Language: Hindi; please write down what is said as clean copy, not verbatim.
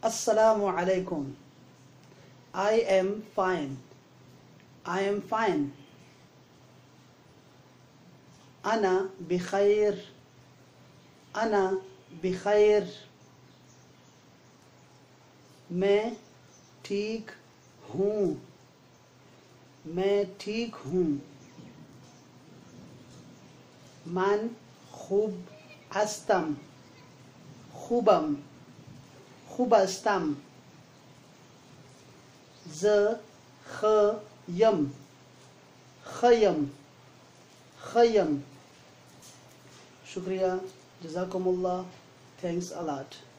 Assalamu alaikum. I am fine. I am fine. Ana بخير. Ana بخير. मैं ठीक हूँ. मैं ठीक हूँ. Man खूब अस्तम. खूबम. खूबस्तम. ज खयम. खयम. खयम. शुक्रिया. जज़ाकुमुल्लाह. Thanks a lot.